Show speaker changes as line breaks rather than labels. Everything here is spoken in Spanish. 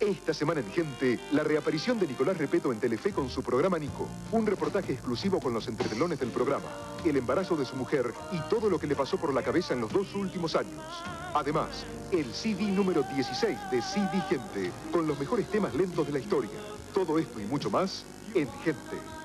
Esta semana en Gente, la reaparición de Nicolás Repetto en Telefe con su programa Nico. Un reportaje exclusivo con los entretelones del programa, el embarazo de su mujer y todo lo que le pasó por la cabeza en los 2 últimos años. Además, el CD número 16 de CD Gente, con los mejores temas lentos de la historia. Todo esto y mucho más en Gente.